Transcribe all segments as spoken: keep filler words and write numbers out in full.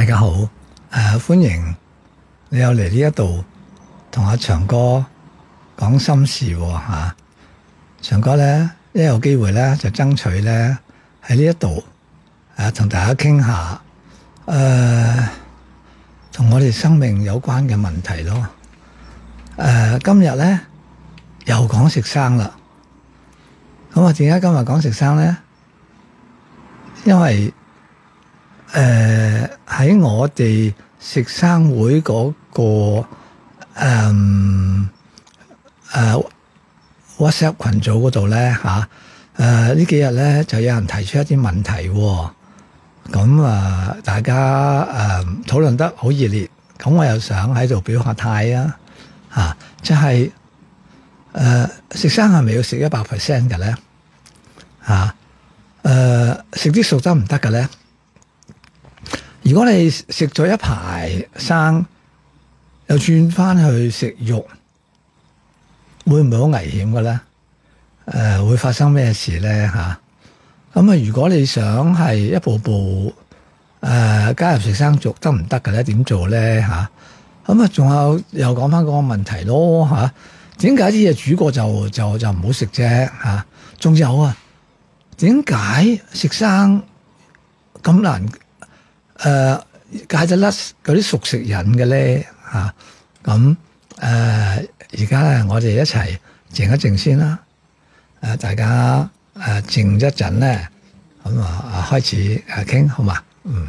大家好，誒、呃、歡迎你又嚟呢一度同阿長哥講心事喎嚇。長哥咧一有機會咧就爭取咧喺呢一度誒同大家傾下誒同我哋生命有關嘅問題咯。誒、呃、今日咧又講食生啦。咁啊點解今日講食生咧？因為誒喺、呃、我哋食生會嗰、那個誒誒、呃呃、WhatsApp 群組嗰度咧嚇，誒呢幾日咧就有人提出一啲問題喎，咁啊大家誒、呃、討論得好熱烈，咁我又想喺度表下態啊嚇，即係誒食生係咪要食一百 percent 嘅咧嚇？誒食啲素得唔得嘅咧？如果你食咗一排生，又轉翻去食肉，會唔會好危險嘅咧？誒、呃，會發生咩事咧？嚇咁啊！如果你想係一步步誒、呃、加入食生族得唔得嘅咧？點做咧？嚇咁啊！仲有又講翻嗰個問題咯嚇，點解啲嘢煮過就就就唔好食啫？嚇，仲有啊，點解食生咁難？誒、呃、戒得甩嗰啲熟食癮嘅咧嚇，咁誒而家咧我哋一齊靜一靜先啦，誒、呃、大家誒、呃、靜一陣咧，咁啊開始誒傾好嘛？嗯。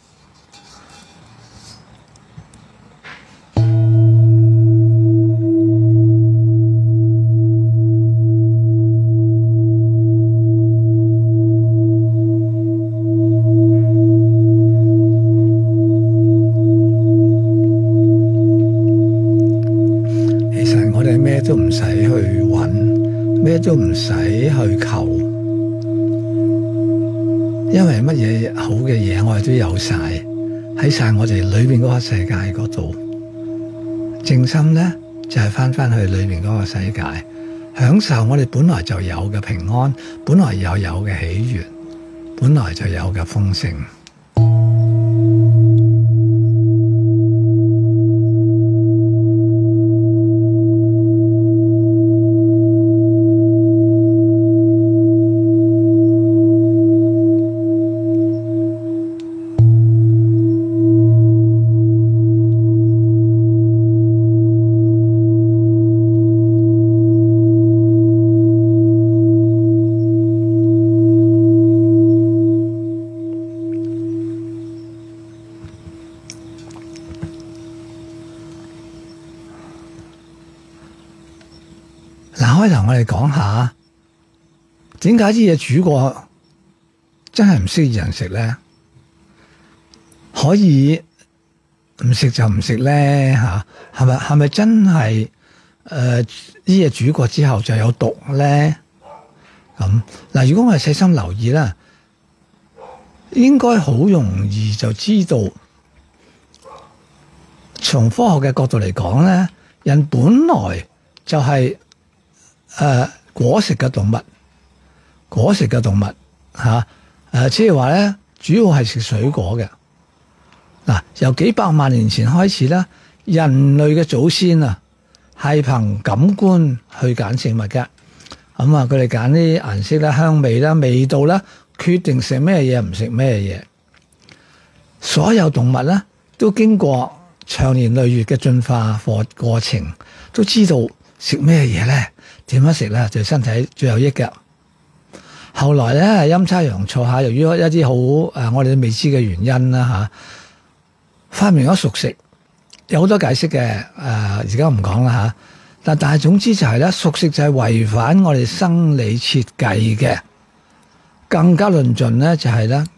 都唔使去揾，咩都唔使去求，因為乜嘢好嘅嘢我哋都有晒喺晒我哋裏面嗰個世界嗰度。靜心咧就係翻翻去裏面嗰個世界，享受我哋本來就有嘅平安，本來又有嘅喜悅，本來就有嘅豐盛。嗱，開頭我哋講下點解啲嘢煮過真係唔適宜人食咧？可以唔食就唔食咧嚇？係咪係咪真係誒啲嘢煮過之後就有毒咧？咁嗱，如果我哋細心留意啦，應該好容易就知道，從科學嘅角度嚟講咧，人本來就係、是。誒、呃、果食嘅動物，果食嘅動物嚇誒，即係話咧，主要係食水果嘅。嗱、啊，由幾百萬年前開始咧，人類嘅祖先啊，係憑感官去揀食物嘅。咁啊，佢哋揀啲顏色啦、香味啦、味道啦，決定食咩嘢唔食咩嘢。所有動物咧，都經過長年累月嘅進化過過程，都知道食咩嘢咧。點樣食咧對身體最有益嘅。後來咧陰差陽錯下，由於一啲好誒我哋都未知嘅原因啦嚇，發明咗熟食，有好多解釋嘅誒，而家唔講啦嚇。但但係總之就係咧，熟食就係違反我哋生理設計嘅。更加論盡咧就係咧，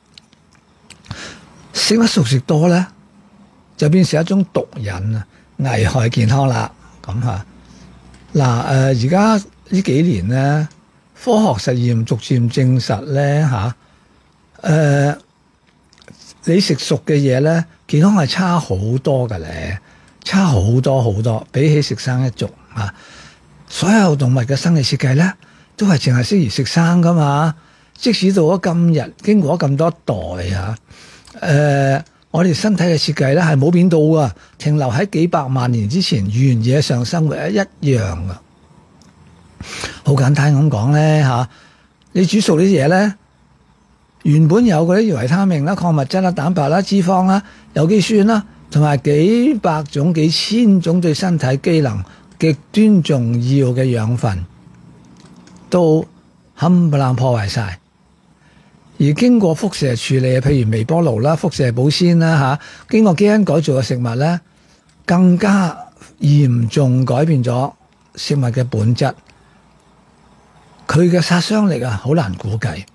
食得熟食多咧，就變成一種毒癮啊，危害健康啦咁嚇。嗱誒，而家呢幾年咧，科學實驗逐漸證實咧嚇，誒、啊、你食熟嘅嘢咧，健康係差好多嘅咧，差好多好多，比起食生一族啊！所有動物嘅生理設計咧，都係淨係適宜食生噶嘛。即使到咗今日，經過咗咁多代啊，誒、啊， 我哋身體嘅設計咧係冇變到噶，停留喺幾百萬年之前原野上生活一樣噶。好簡單咁講咧吓，你煮熟呢啲嘢咧，原本有嗰啲維他命啦、礦物質啦、蛋白啦、脂肪啦、有機酸啦，同埋幾百種、幾千種對身體機能極端重要嘅養分，都冚唪唥破壞晒。而經過輻射處理，譬如微波爐啦、輻射保鮮啦吓，經過基因改造嘅食物咧，更加嚴重改變咗食物嘅本質。佢嘅殺傷力啊，好難估計。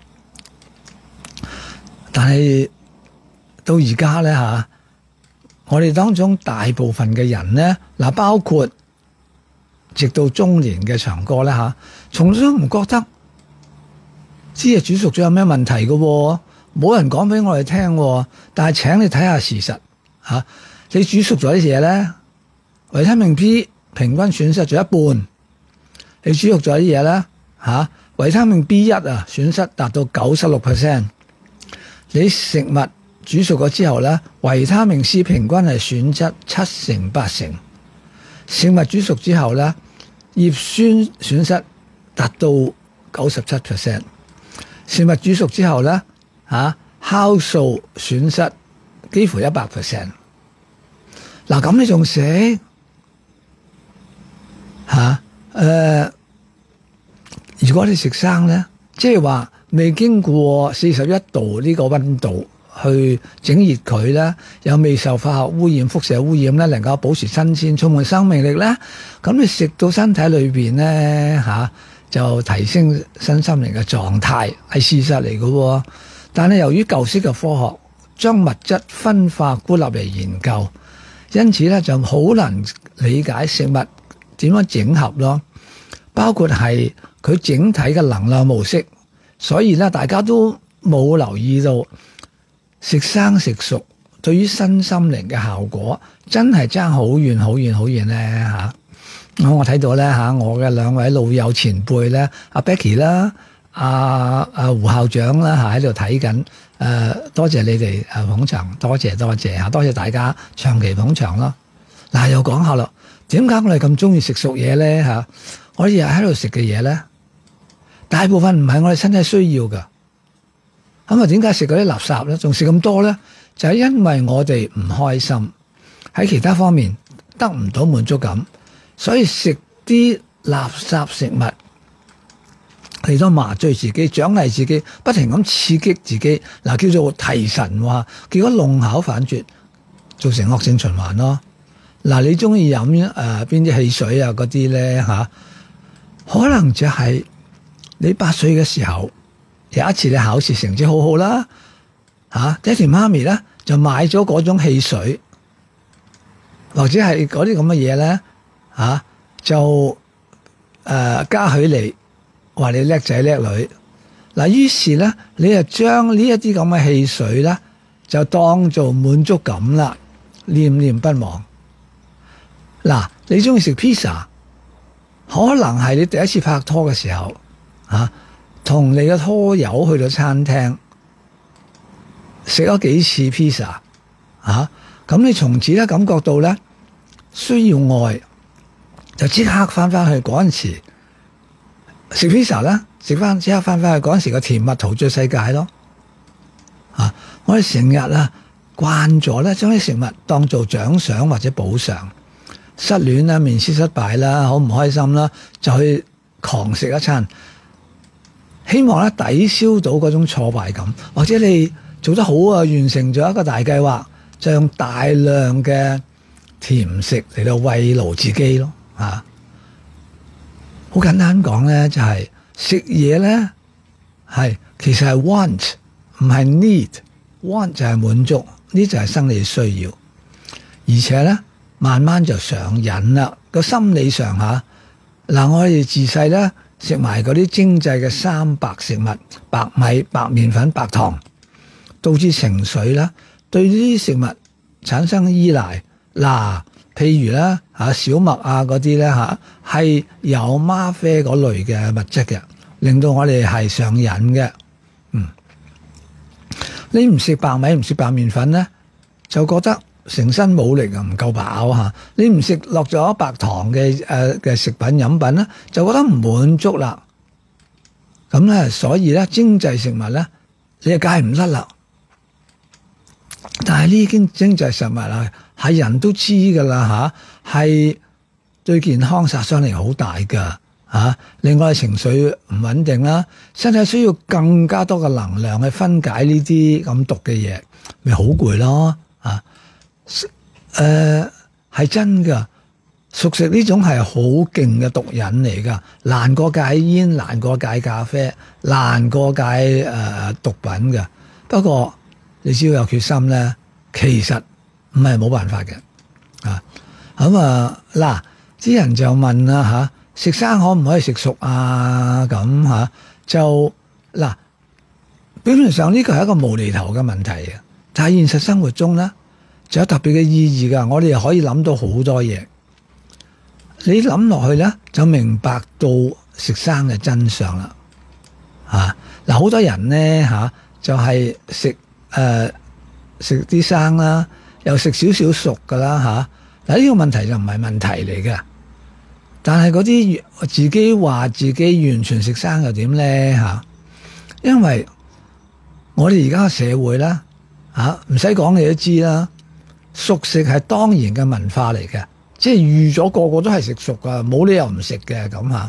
但係到而家咧吓，我哋當中大部分嘅人咧，嗱，包括直到中年嘅長哥咧吓，從來都唔覺得知嘢煮熟咗有咩問題嘅，冇人講俾我哋聽。但係請你睇下事實吓，你煮熟咗啲嘢咧，維他命 P 平均損失咗一半。你煮熟咗啲嘢咧。吓，維他命 B 一啊，損失達到九十六 percent。你食物煮熟咗之後咧，維他命 C 平均係損失七成八成。食物煮熟之後咧，葉酸損失達到九十七 percent。食物煮熟之後咧，吓，酵素損失幾乎一百 percent。嗱，咁你仲食吓？誒？如果你食生咧，即係話未經過四十一度呢個溫度去整熱佢咧，又未受化學污染、輻射污染咧，能夠保持新鮮、充滿生命力咧，咁你食到身體裏邊咧吓，就提升身心靈嘅狀態，係事實嚟嘅。但係由於舊式嘅科學將物質分化孤立嚟研究，因此咧就好難理解食物點樣整合咯，包括係佢整體嘅能量模式，所以咧大家都冇留意到食生食熟對於身心靈嘅效果真係爭好遠好遠好遠咧嚇。咁我睇到咧嚇，我嘅兩位老友前輩咧，阿 Becky 啦，阿阿胡校長啦嚇喺度睇緊，誒多謝你哋誒捧場，多謝多謝嚇，多謝大家長期捧場咯。嗱又講下咯，點解我哋咁中意食熟嘢咧嚇？我哋日日喺度食嘅嘢咧，大部分唔係我哋身體需要噶，咁啊點解食嗰啲垃圾咧，仲食咁多咧？就係因為我哋唔開心，喺其他方面得唔到滿足感，所以食啲垃圾食物嚟到麻醉自己、獎勵自己，不停咁刺激自己，嗱叫做提神話，結果弄巧反拙，造成惡性循環咯。嗱，你中意飲誒邊啲汽水啊嗰啲咧吓？可能就係你八歲嘅時候有一次你考試成績好好啦，吓爹哋媽咪咧就買咗嗰種汽水，或者係嗰啲咁嘅嘢咧，吓就誒嘉許你話你叻仔叻女。嗱，於是咧你就將呢一啲咁嘅汽水咧就當做滿足感啦，念念不忘。嗱，你中意食 pizza？可能係你第一次拍拖嘅時候，啊，同你嘅拖友去到餐廳食咗幾次 pizza，啊，咁你從此咧感覺到咧需要愛，就即刻翻翻去嗰陣時食 pizza 啦，食翻即刻翻翻去嗰陣時個甜蜜陶醉世界咯，啊，我哋成日啊慣咗咧將啲食物當做獎賞或者補償。失戀啦，面試失敗啦，好唔開心啦，就去狂食一餐，希望咧抵消到嗰種挫敗感，或者你做得好啊，完成咗一個大計劃，就用大量嘅甜食嚟到慰勞自己咯，啊，好簡單講咧，就係食嘢咧係其實係 want 唔係 need，want 就係滿足，呢就係生理需要，而且咧。慢慢就上癮啦，個心理上吓，嗱我哋自細咧食埋嗰啲精製嘅三白食物，白米、白麵粉、白糖，導致情緒啦，對呢啲食物產生依賴。嗱，譬如咧吓小麥啊嗰啲咧吓，係有嗎啡嗰類嘅物質嘅，令到我哋係上癮嘅。嗯，你唔食白米唔食白麵粉咧， 就覺得成身冇力啊，唔夠飽嚇。你唔食落咗白糖嘅誒嘅食品飲品咧，就覺得唔滿足啦。咁咧，所以咧精製食物咧，你就戒唔甩啦。但係呢啲精製食物啊，係人都知噶啦嚇，係對健康殺傷力好大噶嚇。另外情緒唔穩定啦，身體需要更加多嘅能量去分解呢啲咁毒嘅嘢，咪好攰咯啊！誒、呃、係真噶，熟食呢種係好勁嘅毒癮嚟噶，難過戒煙，難過戒咖啡，難過戒誒、呃、毒品嘅。不過你只要有決心咧，其實唔係冇辦法嘅啊。咁啊嗱，啲人就問啦嚇，食生可唔可以食熟啊？咁嚇就嗱，表面上呢個係一個無厘頭嘅問題嘅，但係現實生活中咧就有特別嘅意義㗎。我哋又可以諗到好多嘢。你諗落去咧，就明白到食生嘅真相啦。嚇嗱，好多人咧嚇就係食誒食啲生啦，又食少少熟㗎啦嚇。嗱，呢個問題就唔係問題嚟嘅。但係嗰啲自己話自己完全食生又點咧嚇？因為我哋而家嘅社會咧嚇，唔使講你都知啦，熟食係當然嘅文化嚟嘅，即係預咗個個都係食熟㗎，冇理由唔食嘅咁嚇。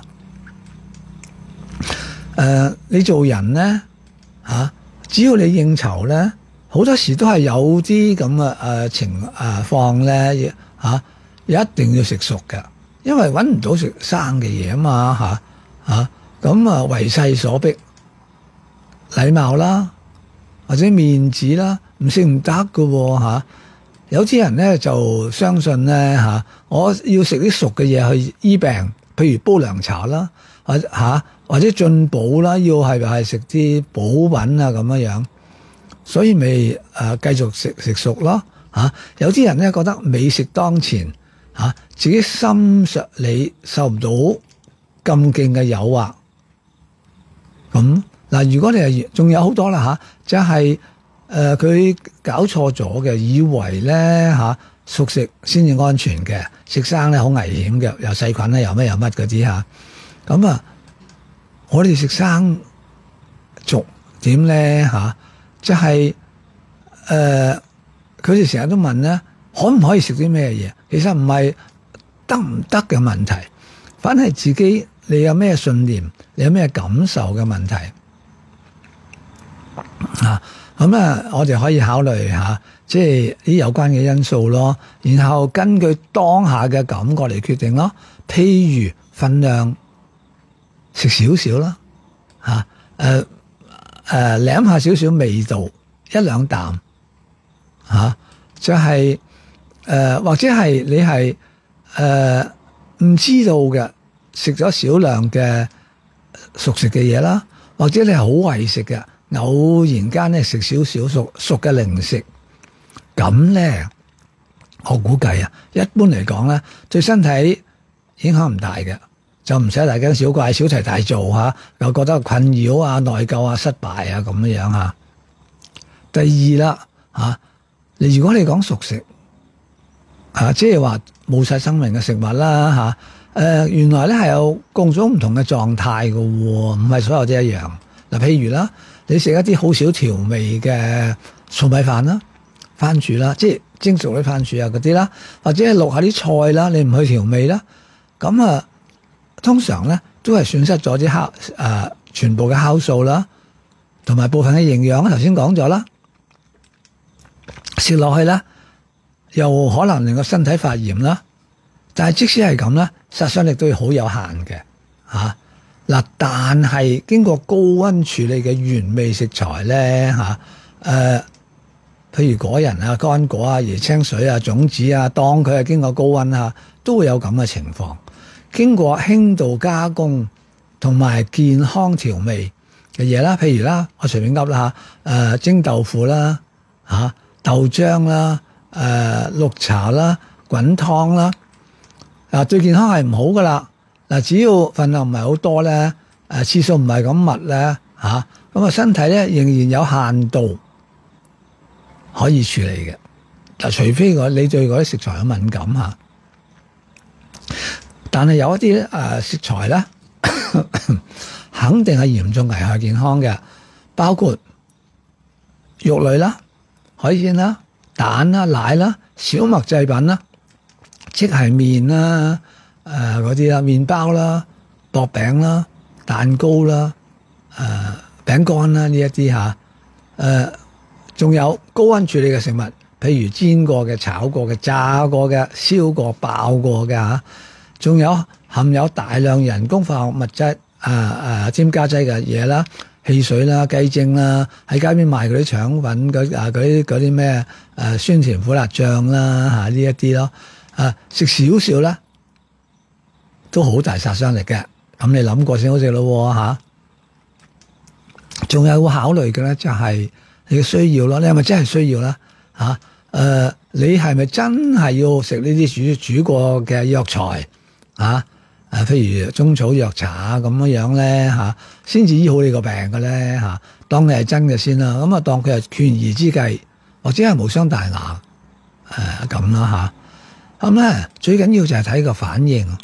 誒，你做人咧嚇，只要你應酬咧，好多時都係有啲咁嘅誒情誒況咧嚇，一定要食熟嘅。因為揾唔到食生嘅嘢啊嘛嚇嚇，咁啊為勢所逼，禮貌啦或者面子啦，唔食唔得㗎喎嚇。有啲人咧就相信咧嚇，我要食啲熟嘅嘢去醫病，譬如煲涼茶啦，或者嚇或者進補啦，要係係食啲補品啊咁樣樣，所以咪誒繼續食食熟咯嚇。有啲人咧覺得美食當前。嚇、啊！自己心實你受唔到咁勁嘅誘惑，咁嗱，如果你係仲有好多啦嚇，就係誒佢搞錯咗嘅，以為咧嚇、啊、熟食先至安全嘅，食生咧好危險嘅，有細菌咧，有咩有乜嗰啲嚇。咁啊，我哋食生俗點咧嚇？就係誒佢哋成日都問咧。可唔可以食啲咩嘢？其實唔係得唔得嘅問題，反係自己你有咩信念，你有咩感受嘅問題啊。咁咧，我哋可以考慮下，即係啲有關嘅因素咯。然後根據當下嘅感覺嚟決定咯。譬如份量食少少啦，嚇誒誒舐下少少味道，一兩啖嚇，就係。誒、呃、或者係你係誒唔知道嘅，食咗少量嘅熟食嘅嘢啦，或者你係好為食嘅，偶然間咧食少少熟熟嘅零食，咁咧我估計啊，一般嚟講咧對身體影響唔大嘅，就唔使大驚小怪、小題大做嚇，又覺得困擾啊、內疚啊、失敗啊咁樣樣嚇。第二啦嚇，你如果你講熟食。啊，即係話冇晒生命嘅食物啦嚇，誒、呃、原來咧係有各種唔同嘅狀態嘅喎，唔係所有都一樣。嗱，譬如啦，你食一啲好少調味嘅糙米飯啦、番薯啦，即係蒸熟啲番薯啊嗰啲啦，或者係淥下啲菜啦，你唔去調味啦，咁啊通常咧都係損失咗啲酵誒全部嘅酵素啦，同埋部分嘅營養。頭先講咗啦，食落去啦。又可能令個身體發炎啦，但係即使係咁啦，殺傷力都要好有限嘅嚇嗱。但係經過高溫處理嘅原味食材咧嚇，誒、啊呃，譬如果仁啊、乾果啊、椰青水啊、種子啊，當佢係經過高溫啊，都會有咁嘅情況。經過輕度加工同埋健康調味嘅嘢啦，譬如啦，我隨便噏啦嚇，誒蒸豆腐啦嚇、啊、豆漿啦。誒、呃、綠茶啦、滾湯啦，啊對健康係唔好噶啦。嗱，只要份量唔係好多咧，誒、啊、次數唔係咁密咧，嚇咁啊身體咧仍然有限度可以處理嘅。 嗱，除非你對嗰啲食材有敏感嚇，但係有一啲誒食材咧，肯定係嚴重危害健康嘅，包括肉類啦、海鮮啦、蛋啦、奶啦、小麥製品啦，即係麵啦、誒嗰啲啦、麵包啦、薄餅啦、蛋糕啦、誒、呃、餅乾啦呢一啲嚇，誒仲有高溫處理嘅食物，譬如煎過嘅、炒過嘅、炸過嘅、燒過、爆過嘅嚇，仲有含有大量人工化學物質、啊啊添加劑嘅嘢啦、汽水啦、雞精啦，喺街邊賣嗰啲腸粉、嗰啊嗰啲嗰啲咩誒酸甜苦辣醬啦嚇呢一啲咯，啊食少少啦，都好大殺傷力嘅。咁你諗過先好食咯嚇。仲有會考慮嘅咧，就係你嘅需要咯。你係咪真係需要啦？嚇、啊、誒、呃，你係咪真係要食呢啲煮煮過嘅藥材啊？誒，譬如中草藥茶咁樣樣咧嚇，先至醫好你個病嘅咧嚇。當你係真嘅先啦，咁啊當佢係權宜之計，或者係無傷大雅誒咁啦嚇。咁、啊、咧最緊要就係睇個反應。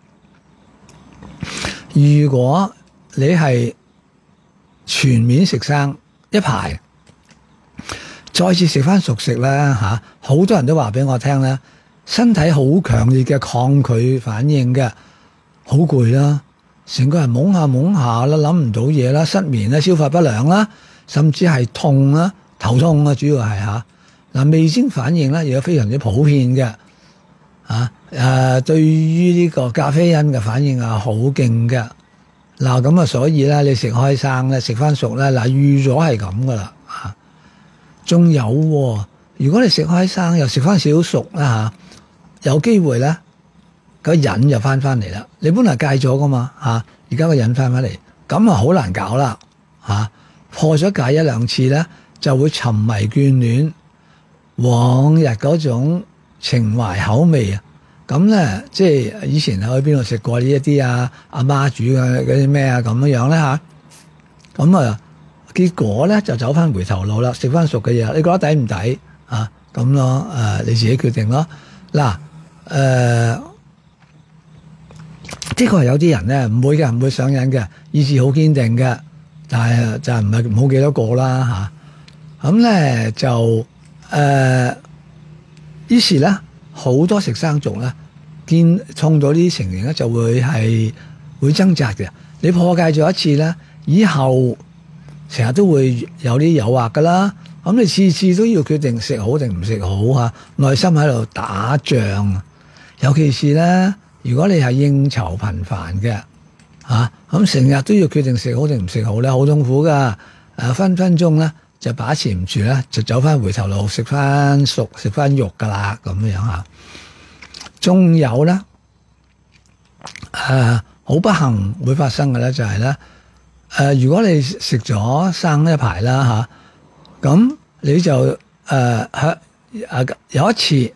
如果你係全面食生一排，再次食翻熟食咧嚇，好多人都話俾我聽咧，身體好強烈嘅抗拒反應嘅，好攰啦，成個人懵下懵下啦，諗唔到嘢啦，失眠啦，消化不良啦，甚至係痛啦，頭痛啊，主要係嚇嗱，味精反應咧亦都非常之普遍嘅嚇誒，對於呢個咖啡因嘅反應啊，好勁嘅。嗱咁啊，所以咧，你食開生咧，食翻熟咧，嗱預咗係咁噶啦嚇。仲有，如果你食開生又食翻少熟啦嚇，有機會咧個癮就翻翻嚟啦。你本來戒咗噶嘛嚇，而家個癮翻翻嚟，咁啊好難搞啦嚇。破咗戒一兩次咧，就會沉迷眷戀往日嗰種情懷口味啊。咁咧，即係以前去邊度食過呢一啲啊？阿媽煮嘅嗰啲咩啊咁樣樣咧嚇，咁啊結果咧就走翻回頭路啦，食翻熟嘅嘢，你覺得抵唔抵啊？咁咯，誒、呃、你自己決定咯。嗱、啊，誒、呃，的確係有啲人咧唔會嘅，唔會上癮嘅，意志好堅定嘅，但係就係唔係冇幾多個啦嚇。咁、啊、咧就誒、呃，於是咧好多食生族咧。見創造呢啲情形咧，就會係會掙扎嘅。你破戒咗一次咧，以後成日都會有啲誘惑噶啦。咁你次次都要決定食好定唔食好嚇，內心喺度打仗。尤其是咧，如果你係應酬頻繁嘅嚇，咁成日都要決定食好定唔食好咧，好痛苦噶。誒分分鐘咧就把持唔住咧，就走翻回頭路，食翻熟食翻肉噶啦咁樣嚇。仲有咧，誒、呃、好不幸會發生嘅咧，就係咧，誒如果你食咗生一排啦嚇，咁、啊、你就誒向誒有一次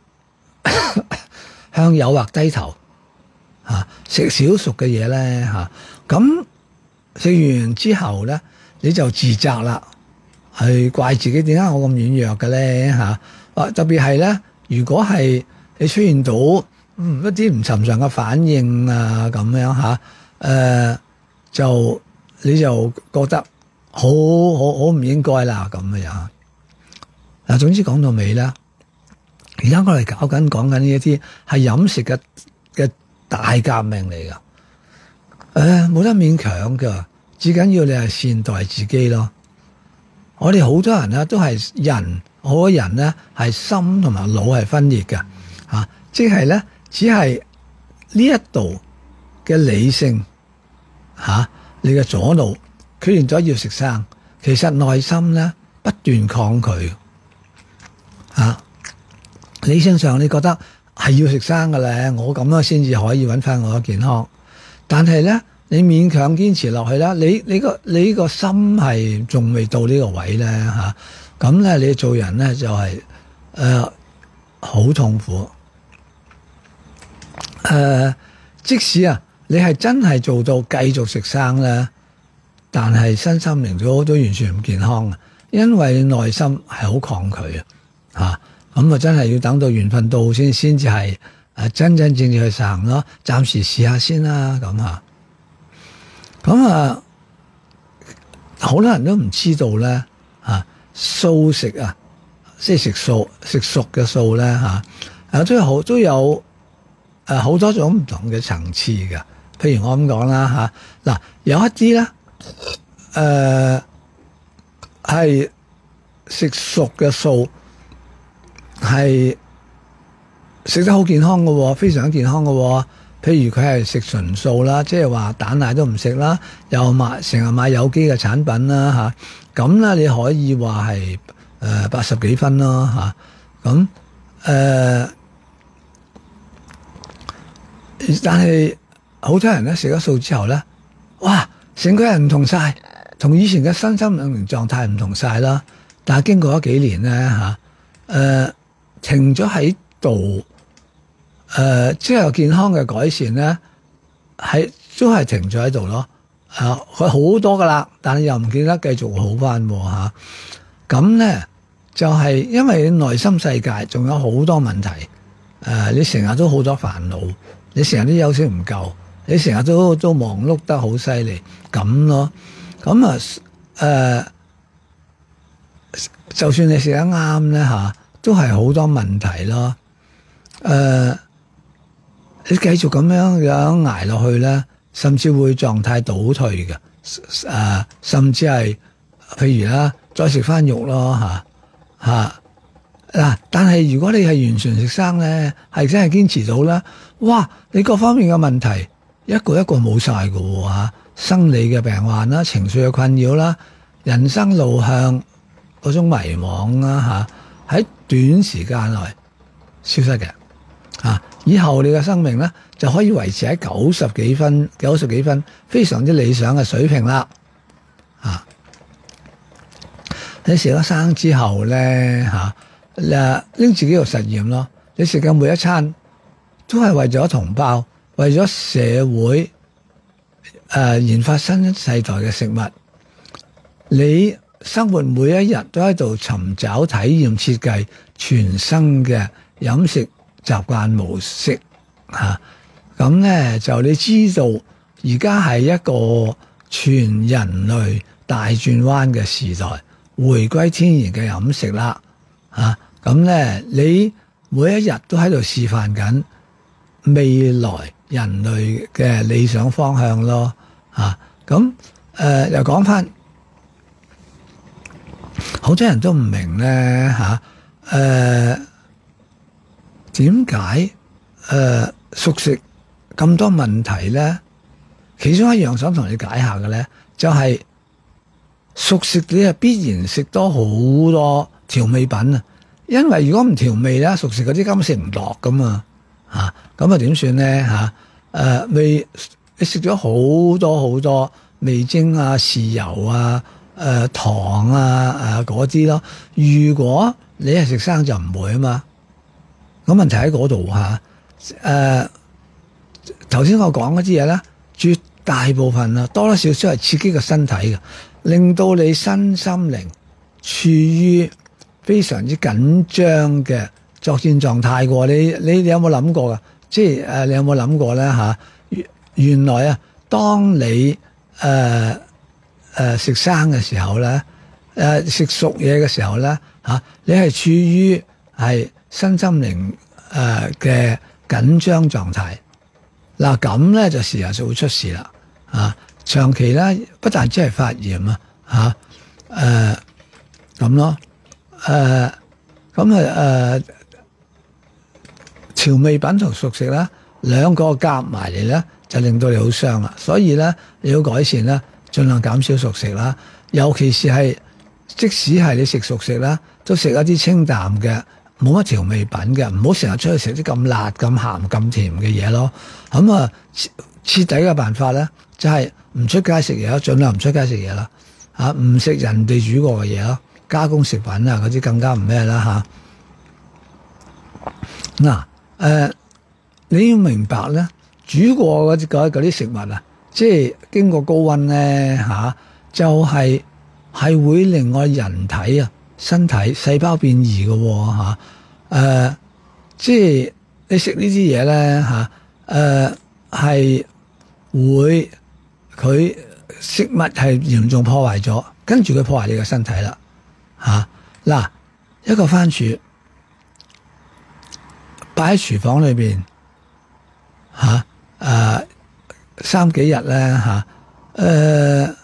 向誘惑低頭嚇，食少熟嘅嘢咧嚇，咁、啊、食完之後咧，你就自責啦，係怪自己點解我咁軟弱嘅咧嚇，啊特別係咧，如果係你出現到嗯一啲唔尋常嘅反應啊咁樣嚇，誒、呃、就你就覺得好好好唔應該啦咁樣。嗱，總之講到尾啦，而家我哋搞緊講緊呢一啲係飲食嘅嘅大革命嚟噶，誒冇得勉強噶，至緊要你係善待自己咯。我哋好多人咧都係人，好多人咧係心同埋腦係分裂嘅。啊，即係咧，只係呢一度嘅理性嚇、啊，你嘅左腦決定咗要食生，其實內心咧不斷抗拒嚇、啊。理性上你覺得係要食生嘅咧，我咁樣先至可以揾翻我嘅健康。但係咧，你勉強堅持落去啦，你你個你個心係仲未到呢個位咧嚇。咁、啊、咧，你做人咧就係誒好痛苦。誒、呃，即使啊，你係真係做到繼續食生咧，但係身心靈都都完全唔健康啊，因為內心係好抗拒啊，嚇咁啊真係要等到緣分到先先至係誒真真正正去實行咯。暫時試下先啦，咁嚇。咁啊，好多人都唔知道咧嚇素食啊，即係食素食熟嘅素咧嚇，誒都有好都有誒好多種唔同嘅層次嘅。譬如我咁講啦嚇，嗱有一啲咧誒係食熟嘅素係食得好健康嘅，非常健康嘅。譬如佢係食純素啦，即係話蛋奶都唔食啦，又買成日買有機嘅產品啦嚇，咁咧你可以話係誒八十幾分咯嚇，咁、呃、誒，但係好多人咧食咗素之後咧，哇，成個人唔同晒，同以前嘅身心靈狀態唔同晒啦。但係經過咗幾年咧嚇，誒、呃、停咗喺度。誒、呃，即係健康嘅改善咧，係都係停咗喺度咯。誒、呃，佢好多噶啦，但係又唔見得繼續好翻吓。咁、啊、咧就係、是、因為你內心世界仲有好多問題。誒、呃，你成日都好多煩惱，你成日都休息唔夠，你成日都都忙碌得好犀利咁咯。咁啊，誒、呃，就算你食得啱咧吓，都係好多問題咯。誒、呃。你繼續咁樣樣捱落去咧，甚至會狀態倒退嘅，誒、啊，甚至係譬如啦，再食翻肉咯嚇嚇嗱。但係如果你係完全食生咧，係真係堅持到啦，哇！你各方面嘅問題一個一個冇晒㗎喎嚇，生理嘅病患啦、情緒嘅困擾啦、人生路向嗰種迷惘啦嚇，喺短時間內消失嘅。啊！以後你嘅生命咧就可以維持喺九十幾分、九十幾分，非常之理想嘅水平啦。啊！你食咗生之後咧，嚇誒拎自己做實驗咯。你食嘅每一餐都係為咗同胞，為咗社會誒、呃、研發新世代嘅食物。你生活每一日都喺度尋找體驗、設計全新嘅飲食習慣模式嚇，咁、啊、咧就你知道而家係一個全人類大轉彎嘅時代，回歸天然嘅飲食啦嚇，咁、啊、咧你每一日都喺度示範緊未來人類嘅理想方向咯嚇，咁、啊、誒、呃、又講翻，好多人都唔明咧嚇誒。啊點解誒熟食咁多問題咧？其中一樣想同你解下嘅咧，就係、是、熟食你係必然食多好多調味品啊！因為如果唔調味咧，熟食嗰啲根本食唔落噶嘛嚇，咁啊點算咧嚇？誒味你食咗好多好多味精啊、豉油啊、誒、呃、糖啊、誒嗰啲咯。如果你係食生就唔會啊嘛。咁問題喺嗰度嚇，誒頭先我講嗰啲嘢咧，絕大部分啊多多少少係刺激個身體嘅，令到你身心靈處於非常之緊張嘅作戰狀態嘅。你你你有冇諗過㗎？即係誒，你有冇諗過咧嚇？原來啊，當你誒誒食生嘅時候咧，誒、呃、食熟嘢嘅時候咧嚇，你係處於係身心靈誒嘅緊張狀態，嗱咁咧就時日就會出事啦。啊，長期咧不但只係發炎啊，嚇誒咁咯，誒咁啊誒調味品同熟食咧兩個夾埋嚟咧，就令到你好傷啦。所以咧你要改善咧，盡量減少熟食啦，尤其是係即使係你食熟食啦，都食一啲清淡嘅。冇乜調味品嘅，唔好成日出去食啲咁辣、咁鹹、咁甜嘅嘢咯。咁啊，徹底嘅辦法咧，就係唔出街食嘢咯，盡量唔出街食嘢啦。嚇，唔食人哋煮過嘅嘢咯，加工食品啊嗰啲更加唔咩啦嚇。嗱、啊，誒、呃，你要明白咧，煮過嗰啲啲食物啊，即係經過高溫咧嚇，就係、是、係會令我人體啊。身體細胞變異嘅喎嚇， 呃，即係你食呢啲嘢咧嚇，誒係會佢食物係嚴重破壞咗，跟住佢破壞你嘅身體啦嚇。嗱，一個番薯擺喺廚房裏邊嚇，誒三幾日咧嚇，誒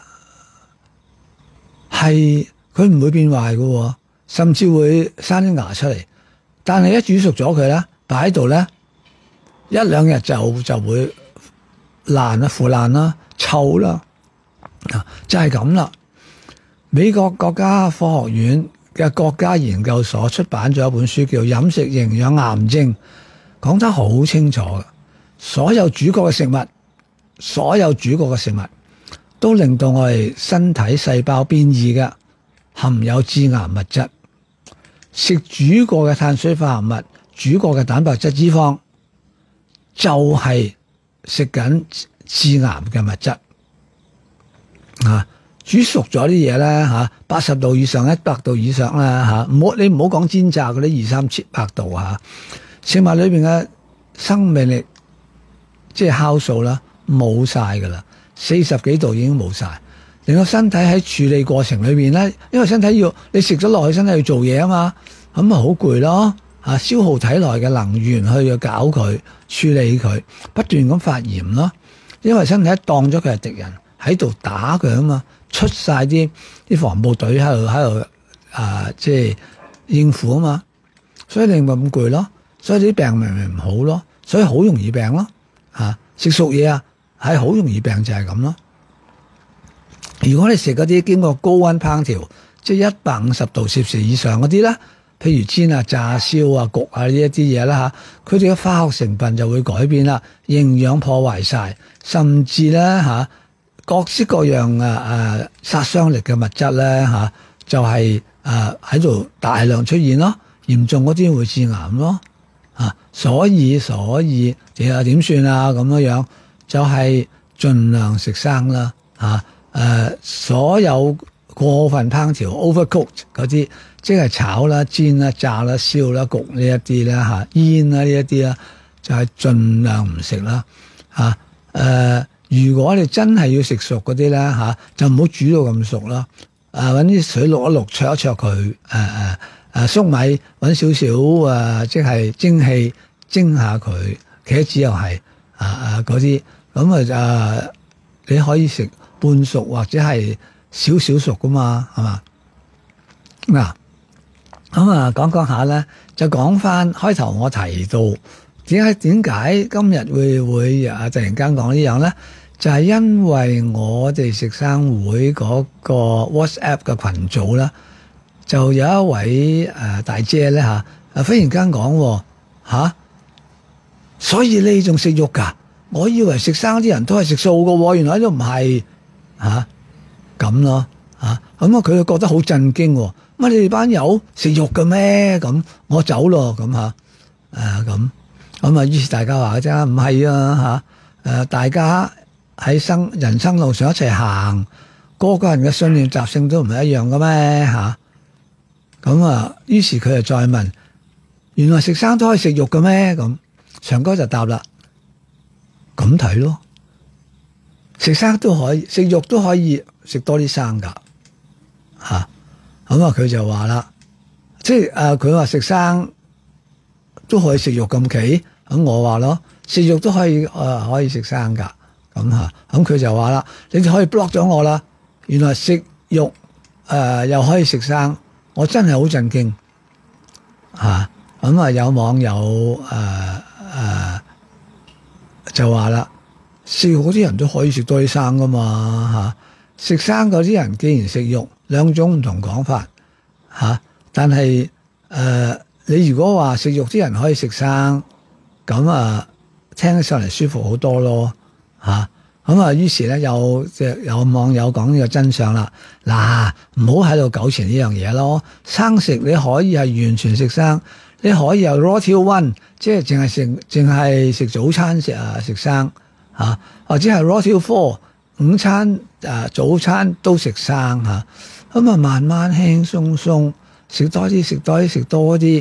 係佢唔會變壞嘅，甚至會生啲芽出嚟。但係一煮熟咗佢咧，擺喺度咧，一兩日就就會爛啦、腐爛啦、臭啦，啊，就係咁啦。美國國家科學院嘅國家研究所出版咗一本書，叫《飲食營養癌症》，講得好清楚嘅。所有煮過嘅食物，所有煮過嘅食物，都令到我哋身體細胞變異嘅，含有致癌物質。食煮過嘅碳水化合物、煮過嘅蛋白質、脂肪，就係食緊致癌嘅物質。啊，煮熟咗啲嘢咧嚇，八十度以上、一百度以上啦嚇，唔好你唔好講煎炸嗰啲二三千百度嚇，食物裏邊嘅生命力即係酵素啦，冇晒噶啦，四十幾度已經冇晒。令到身體喺處理過程裏邊咧，因為身體要你食咗落去，身體要做嘢啊嘛，咁咪好攰咯嚇，消耗體內嘅能源去搞佢處理佢，不斷咁發炎咯。因為身體當咗佢係敵人喺度打佢啊嘛，出晒啲啲防暴隊喺度喺度啊，即係應付啊嘛，所以你咪咁攰咯，所以啲病咪咪唔好咯，所以好容易病咯嚇。食熟嘢啊，係好容易病就係咁咯。如果你食嗰啲經過高溫烹調，即係一百五十度攝氏以上嗰啲咧，譬如煎啊、炸、燒啊、焗啊呢一啲嘢啦嚇，佢哋嘅化學成分就會改變啦，營養破壞晒，甚至咧嚇各式各樣啊啊殺傷力嘅物質咧嚇，就係啊喺度大量出現咯，嚴重嗰啲會致癌咯啊，所以所以你話點算啊咁樣樣，就係盡量食生啦嚇。誒、呃，所有過分烹調 overcooked 嗰啲，即係炒啦、煎啦、炸啦、燒啦、焗呢一啲啦嚇，煙啦呢一啲啦，就係、是、盡量唔食啦嚇。誒、呃，如果你真係要食熟嗰啲咧嚇，就唔好煮到咁熟啦。誒，揾啲水淥一淥，焯一焯佢。誒誒誒，粟米揾少少誒，即係蒸氣蒸下佢。茄子又係啊啊嗰啲，咁啊誒，你可以食半熟或者係少少熟噶嘛，係嘛？嗱，咁啊講講下咧，就講翻開頭我提到點解點解今日會會啊突然間講呢樣咧？就係、是、因為我哋食生會嗰個 WhatsApp 嘅群組啦，就有一位誒、呃、大姐咧嚇，啊忽然間講嚇，所以你仲食肉㗎？我以為食生啲人都係食素㗎喎，原來都唔係。吓咁咯吓，咁啊佢就覺得好震驚，乜你哋班友食肉嘅咩？咁我走咯咁吓，誒咁咁啊，於是大家話嘅啫，唔係啊吓，誒大家喺生人生路上一齊行，個個人嘅信念習性都唔係一樣嘅咩吓？咁啊，於是佢就再問，原來食生都可以食肉嘅咩？咁長哥就答啦，咁睇咯。食生都可以，食肉都可以食多啲生噶嚇。咁啊，佢就話啦，即係誒，佢話食生都可以食肉咁奇。咁我話咯，食肉都可以誒、呃，可以食生噶。咁嚇，咁佢就話啦，你就可以 block 咗我啦。原來食肉誒、呃、又可以食生，我真係好震驚嚇。咁啊，有網友誒誒、呃呃、就話啦。食肉嗰啲人都可以食多啲生噶嘛嚇，食生嗰啲人既然食肉，兩種唔同講法嚇。但係誒、呃，你如果話食肉啲人可以食生，咁啊聽起上嚟舒服好多咯嚇。咁啊，於是咧有即係有網友講呢個真相啦。嗱，唔好喺度糾纏呢樣嘢咯。生食你可以係完全食生，你可以由 raw till one， 即係淨係食淨係食早餐食啊食生。啊，或者係 raw till four， 午餐、啊、早餐都食生嚇，咁啊慢慢輕鬆鬆食多啲，食多啲，食多啲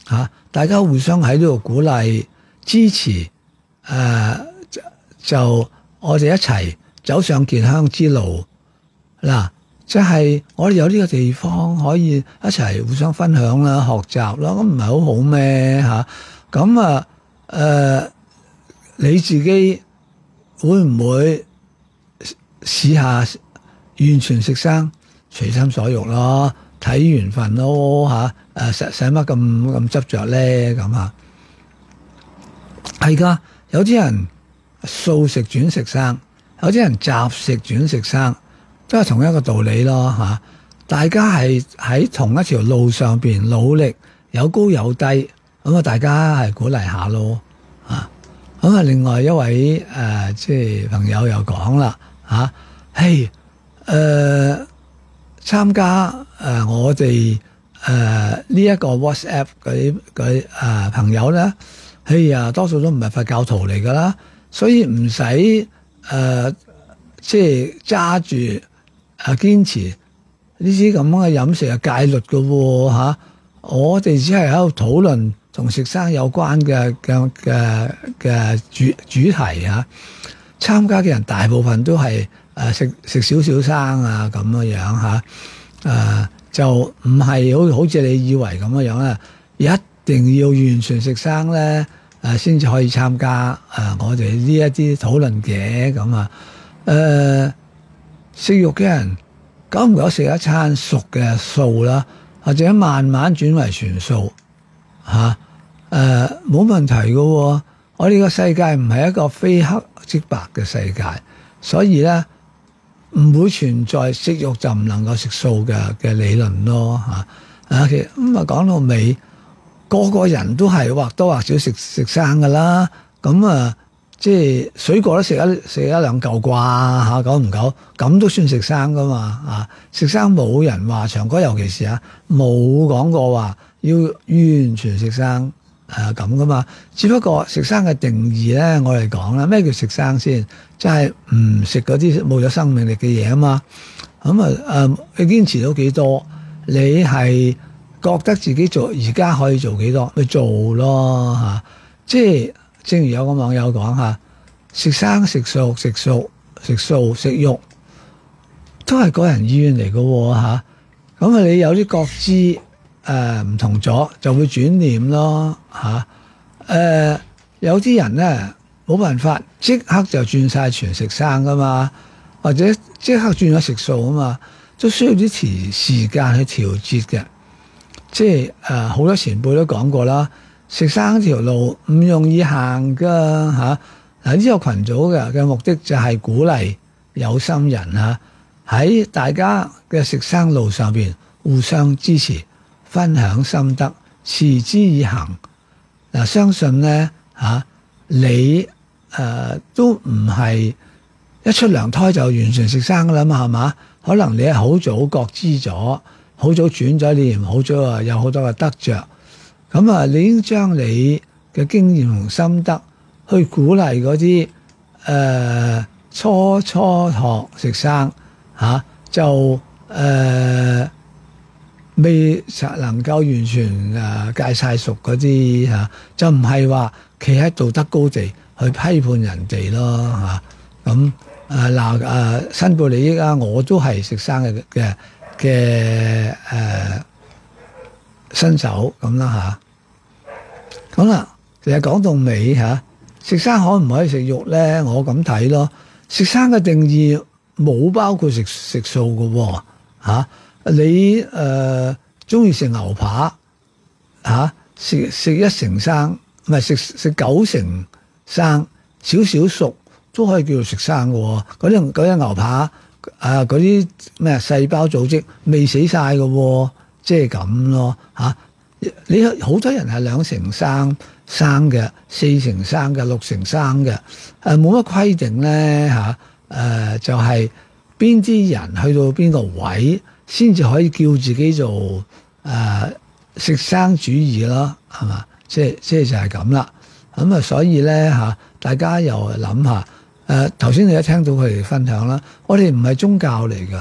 嚇，大家互相喺呢度鼓勵支持，誒、呃、就我哋一齊走上健康之路嗱。即係我哋有呢個地方可以一齊互相分享啦、學習啦，咁唔係好好咩嚇？咁啊誒、呃，你自己會唔會試下完全食生，隨心所欲咯，睇緣分咯嚇？誒使使乜咁咁執着咧？咁啊係㗎，有啲人素食轉食生，有啲人雜食轉食生。都係同一個道理咯嚇，大家係喺同一條路上邊努力，有高有低，咁啊大家係鼓勵下咯嚇。咁啊另外一位誒、呃、即係朋友又講啦嚇，嘿誒參加誒、呃、我哋誒呢一個 WhatsApp 嗰啲嗰啲誒朋友咧，嘿呀多數都唔係佛教徒嚟噶啦，所以唔使誒即係揸住。啊！堅持呢啲咁嘅飲食嘅戒律嘅喎嚇，我哋只係喺度討論同食生有關嘅嘅嘅嘅主主題啊。參加嘅人大部分都係誒食食少少生啊咁嘅樣嚇，誒就唔係好好似你以為咁嘅樣啦，一定要完全食生咧誒先至可以參加誒我哋呢一啲討論嘅咁啊誒。食肉嘅人久唔久食一餐熟嘅素啦，或者慢慢轉為全素嚇，誒冇問題嘅喎。我哋個世界唔係一個非黑即白嘅世界，所以咧唔會存在食肉就唔能夠食素嘅嘅理論咯嚇。啊，其實咁啊講到尾，個個人都係或多或少食食生㗎啦，咁啊。即係水果都食一食一兩嚿啩嚇，久唔久咁都算食生噶嘛啊！食生冇人話長哥，尤其是啊冇講過話要完全食生誒咁噶嘛。只不過食生嘅定義咧，我嚟講啦，咩叫食生先？即係唔食嗰啲冇咗生命力嘅嘢啊嘛。咁啊誒，你堅持到幾多？你係覺得自己做而家可以做幾多？咪做咯嚇、啊，即係。正如有個網友講嚇，食生食素食素食素食肉都係個人意願嚟嘅喎嚇。咁啊，你有啲覺知誒唔同咗，就會轉念咯嚇。誒、呃、有啲人咧冇辦法即刻就轉晒全食生噶嘛，或者即刻轉咗食素啊嘛，都需要啲時時間去調節嘅。即係誒好多前輩都講過啦。食生條路唔容易行噶嚇，嗱呢個群組嘅嘅目的就係鼓勵有心人嚇喺大家嘅食生路上邊互相支持，分享心得，持之以恆。嗱，相信咧嚇你誒、呃、都唔係一出娘胎就完全食生噶啦嘛，係嘛？可能你係好早覺知咗，好早轉咗念，好早啊有好多嘅得着。咁啊，你已經將你嘅經驗同心得去鼓勵嗰啲誒初初學食生嚇、啊，就誒、呃、未能夠完全誒戒晒熟嗰啲嚇，就唔係話企喺道德高地去批判人哋咯嚇。咁誒嗱誒申報利益啊，我都係食生嘅嘅嘅誒。新手咁啦嚇，好啦，其實講到尾嚇，食生可唔可以食肉咧？我咁睇咯，食生嘅定義冇包括食食素嘅喎嚇。你誒中意食牛扒嚇，食食一成生，唔係食食九成生，少少熟都可以叫做食生嘅喎。嗰啲嗰啲牛扒啊，嗰啲咩細胞組織未死晒嘅喎。即係咁咯嚇，你好多人係兩成生生嘅，四成生嘅，六成生嘅，誒冇乜規定咧嚇，誒、呃、就係邊啲人去到邊個位先至可以叫自己做誒、呃、食生主義咯，係嘛？即係即係就係咁啦。咁啊，所以咧嚇，大家又諗下誒頭先你一聽到佢哋分享啦，我哋唔係宗教嚟㗎。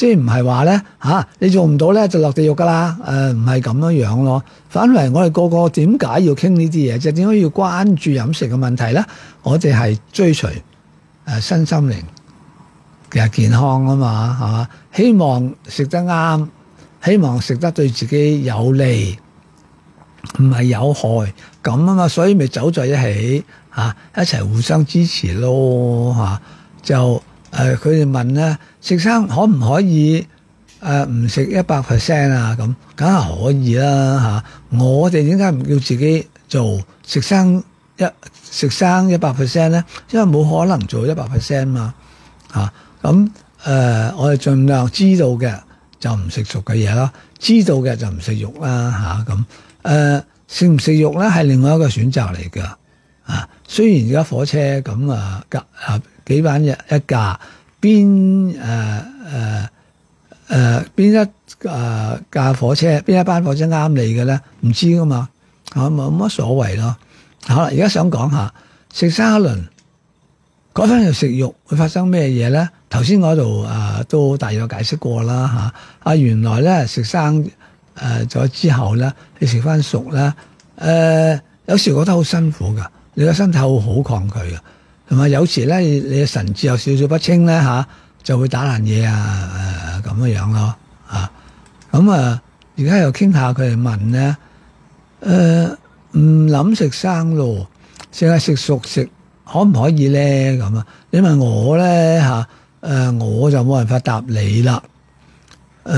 即係唔係話咧嚇你做唔到咧就落地獄噶啦？誒唔係咁樣樣咯。反為我哋個個點解要傾呢啲嘢？就點解要關注飲食嘅問題咧？我哋係追隨誒身心靈嘅健康啊嘛，係嘛？希望食得啱，希望食得對自己有利，唔係有害咁啊嘛。所以咪走在一起嚇、啊，一齊互相支持咯嚇、啊。就誒佢哋問咧，食生可唔可以誒唔食一百 percent 啊？咁梗係可以啦嚇、啊。我哋點解唔叫自己做食生一食生一百 percent 咧？因為冇可能做一百 percent 嘛嚇。咁、啊、誒、呃，我哋盡量知道嘅就唔食熟嘅嘢啦，知道嘅就唔食肉啦嚇。咁、啊、誒，食唔食肉咧係另外一個選擇嚟㗎啊。雖然而家火車咁啊隔啊。幾班一一架，邊誒誒誒邊一誒、呃、架火車，邊一班火車啱你嘅咧？唔知噶嘛，嚇冇乜所謂咯。好啦，而家想講下食生一輪，改翻去食肉會發生咩嘢咧？頭先嗰度誒都大約解釋過啦嚇。啊，原來咧食生誒咗之後咧，你食翻熟咧，誒、呃、有時覺得好辛苦噶，你個身體會好抗拒嘅。同埋有時咧，你嘅神志有少少不清咧嚇，就會打爛嘢啊誒咁嘅樣咯嚇。咁啊，而家又傾下佢哋問咧，誒唔諗食生咯，淨係食熟食可唔可以咧？咁啊，你問我咧嚇，誒我就冇辦法答你啦。誒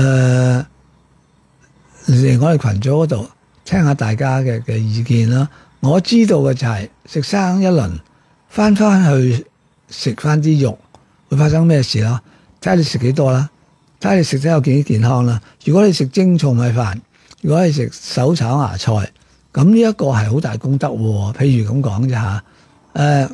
嚟我哋群組嗰度聽下大家嘅嘅意見啦。我知道嘅就係食生一輪。翻翻去食翻啲肉，會發生咩事咯？睇下你食幾多啦，睇下你食得有幾健康啦。如果你食蒸糙米飯，如果你食手炒芽菜，咁呢一個係好大功德喎。譬如咁講啫嚇，誒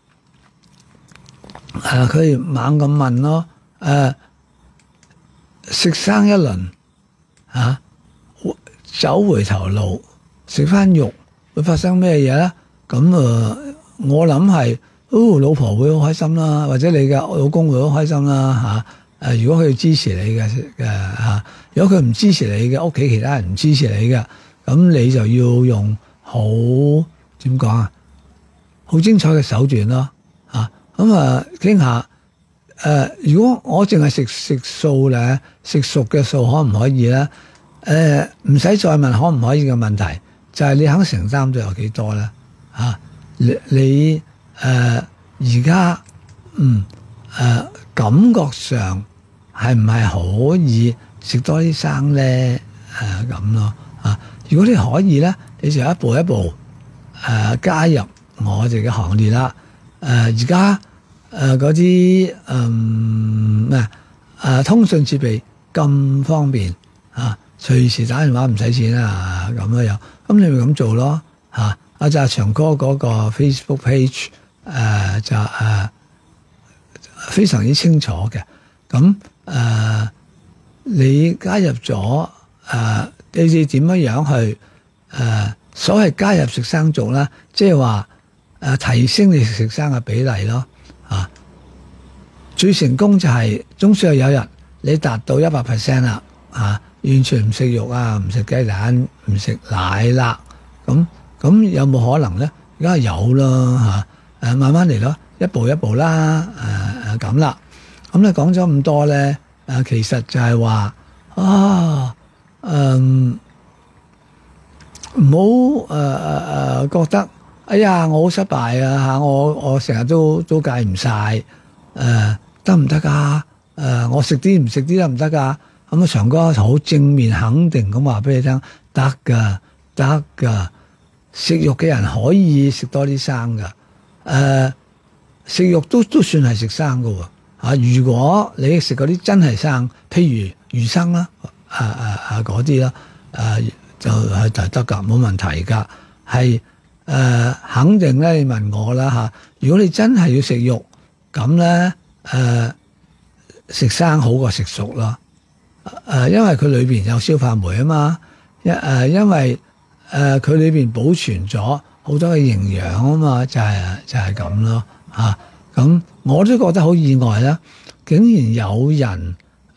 誒佢哋猛咁問咯，誒、呃、食生一輪嚇、啊，走回頭路食翻肉，會發生咩嘢咧？咁誒。呃我諗係，哦，老婆會好開心啦，或者你嘅老公會好開心啦嚇。誒，如果佢支持你嘅嘅嚇，如果佢唔支持你嘅，屋企其他人唔支持你嘅，咁你就要用好點講啊，好精彩嘅手段咯嚇。咁啊，傾下誒，如果我淨係食食素咧，食熟嘅素可唔可以咧？誒，唔使再問可唔可以嘅問題，就係你肯承擔咗有幾多咧嚇？你你誒而家嗯誒、呃、感覺上係唔係可以食多啲生咧？誒咁咯啊！如果你可以咧，你就一步一步誒、呃、加入我哋嘅行列啦。誒而家誒嗰啲嗯咩誒通訊設備咁方便啊，隨時打電話唔使錢啊咁樣樣，咁你咪咁做咯嚇。啊啊就係長哥嗰個 Facebook page，誒、呃、就誒、呃、非常之清楚嘅。咁誒、呃、你加入咗誒、呃，你哋點樣樣去誒、呃、所謂加入食生族啦，即係話誒提升你食生嘅比例咯。啊，最成功就係、是、總算係有日你達到一百 percent 啦，啊完全唔食肉啊，唔食雞蛋，唔食奶啦，咁。咁有冇可能咧？而家有啦嚇，誒慢慢嚟咯，一步一步啦，誒誒咁啦。咁你講咗咁多咧，誒其實就係話啊，嗯，唔好誒誒誒覺得，哎呀我好失敗啊嚇，我我成日都都戒唔晒，誒得唔得㗎？誒我食啲唔食啲得唔得㗎？咁啊長哥好正面肯定咁話俾你聽，得㗎，得㗎。食肉嘅人可以食多啲生㗎，誒、呃、食肉都都算係食生㗎喎、啊、如果你食嗰啲真係生，譬如魚生啦，啊啊啊嗰啲啦，誒、啊、就係就得㗎，冇問題㗎。係誒、呃、肯定咧，你問我啦嚇、啊。如果你真係要食肉，咁咧誒食生好過食熟咯。誒、啊、因為佢裏邊有消化酶啊嘛，一誒因為。誒佢裏邊保存咗好多嘅營養啊嘛，就係、是、就係咁咯嚇。咁、啊、我都覺得好意外啦，竟然有人誒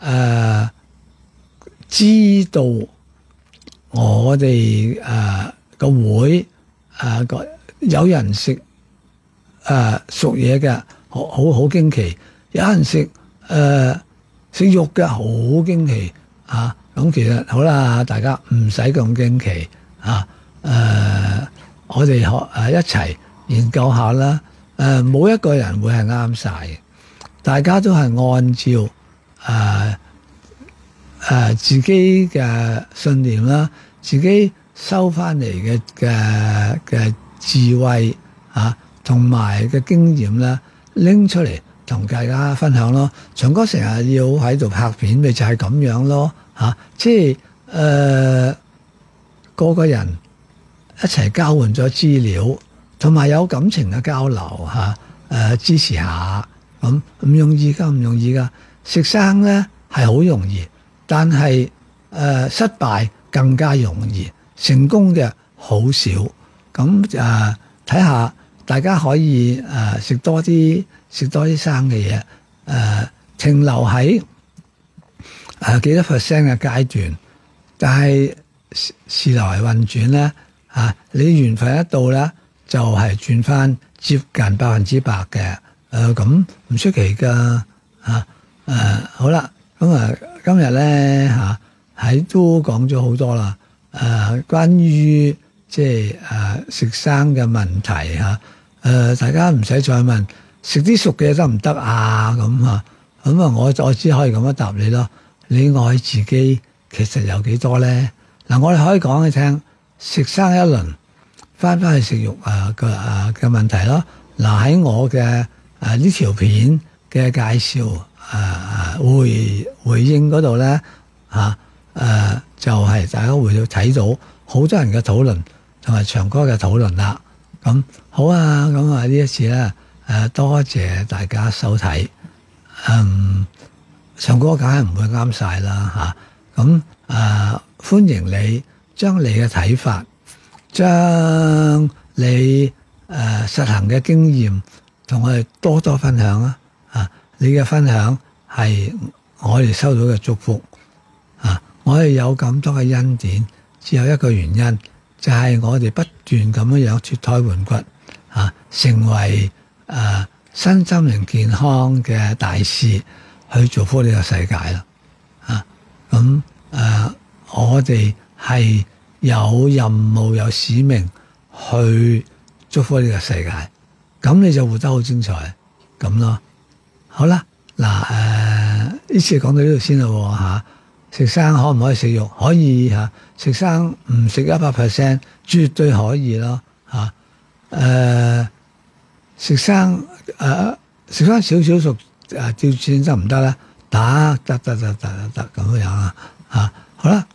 誒知道我哋誒個會誒個有人食誒熟嘢嘅，好好好驚奇；有人食誒食肉嘅，好驚奇啊！咁其實好啦，大家唔使咁驚奇啊！誒，我哋學誒一齊研究下啦。誒，冇一個人會係啱晒嘅，大家都係按照誒誒、呃呃、自己嘅信念啦，自己收翻嚟嘅嘅嘅智慧啊，同埋嘅經驗啦，拎出嚟同大家分享咯。長哥成日要喺度拍片，咪就係咁樣咯。嚇、啊，即係誒個個人一齊交換咗資料，同埋有感情嘅交流嚇，誒、啊、支持下咁唔容易㗎，唔容易㗎。食生咧係好容易，但係誒、呃、失敗更加容易，成功嘅好少。咁誒睇下大家可以誒食、呃、多啲食多啲生嘅嘢，誒、呃、停留喺誒、啊、幾多 percent 嘅階段，但係事來運轉咧，啊你緣分一到咧，就係轉翻接近百分之百嘅，誒咁唔出奇噶，啊誒、啊、好啦，咁啊今日咧嚇喺都講咗好多啦，誒、啊、關於即係誒食生嘅問題嚇，誒、啊、大家唔使再問食啲熟嘅得唔得啊咁啊，咁啊我我只可以咁樣答你咯。你愛自己其實有幾多咧？嗱，我哋可以講你聽，食生一輪，翻返去食肉啊嘅啊嘅問題咯。嗱，喺我嘅誒呢條片嘅介紹誒回回應嗰度咧嚇誒，就係、是、大家會睇到好多人嘅討論同埋長哥嘅討論啦。咁好啊，咁啊呢一次咧誒，多謝大家收睇，嗯。長哥梗係唔會啱晒啦嚇，咁、啊、誒、啊、歡迎你將你嘅睇法，將你誒、啊、實行嘅經驗同我哋多多分享啊！啊，你嘅分享係我哋收到嘅祝福啊！我哋有咁多嘅恩典，只有一個原因，就係、是、我哋不斷咁樣樣脫胎換骨啊，成為誒、啊、身心靈健康嘅大使。去造福呢個世界啦，啊，咁誒、呃，我哋係有任務、有使命去祝福呢個世界，咁你就活得好精彩，咁咯。好啦，嗱、呃、誒，呢次講到呢度先啦嚇。食生可唔可以食肉？可以嚇。食生唔食一百 percent，絕對可以咯嚇。誒、呃，食生誒食翻少少熟。啊！調轉得唔得咧？得得得得得得咁樣啊！啊，好啦，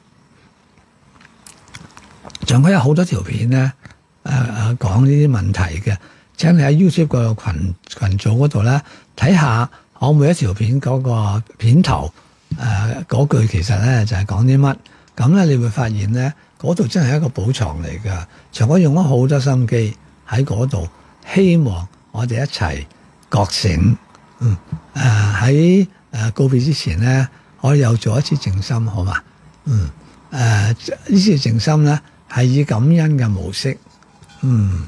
仲有好多條片咧，誒、啊、誒講呢啲問題嘅，請你喺 YouTube 個群群組嗰度咧睇下，我每一條片嗰個片頭誒嗰、啊、句其實咧就係講啲乜，咁咧你會發現咧嗰度真係一個寶藏嚟㗎。長哥用咗好多心機喺嗰度，希望我哋一齊覺醒。嗯，誒喺誒告別之前咧，我哋又做一次靜心，好嘛？嗯，誒、呃、呢次靜心咧係以感恩嘅模式，嗯，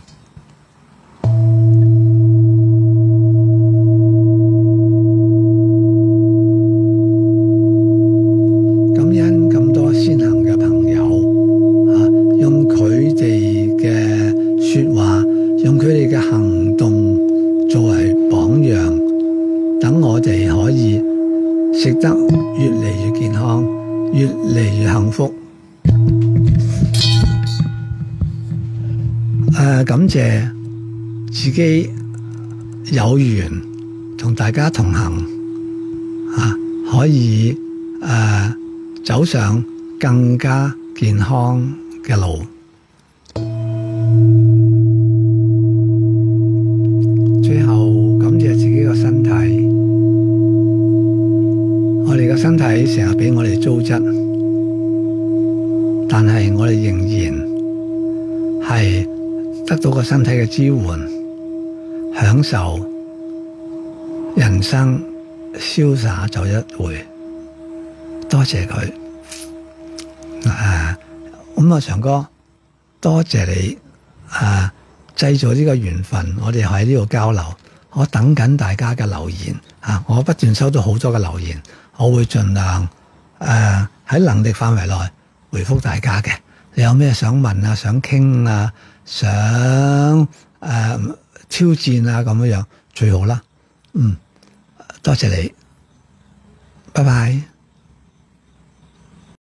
感恩咁多先行嘅朋友啊，用佢哋嘅説話，用佢哋嘅行動作為榜樣。等我哋可以食得越嚟越健康，越嚟越幸福。誒、呃，感謝自己有緣同大家同行，啊，可以誒、呃、走上更加健康嘅路。最後感謝自己個身體。我哋嘅身體成日俾我哋糟質，但係我哋仍然係得到個身體嘅支援，享受人生瀟灑走一回。 多謝佢。啊，咁啊，祥哥，多謝你啊，製造呢個緣分，我哋喺呢度交流。我等緊大家嘅留言啊，我不斷收到好多嘅留言，我會盡量誒喺、啊、能力範圍內回覆大家嘅。你有咩想問啊，想傾啊，想誒、啊、挑戰啊咁樣樣最好啦。嗯，多謝你，拜拜。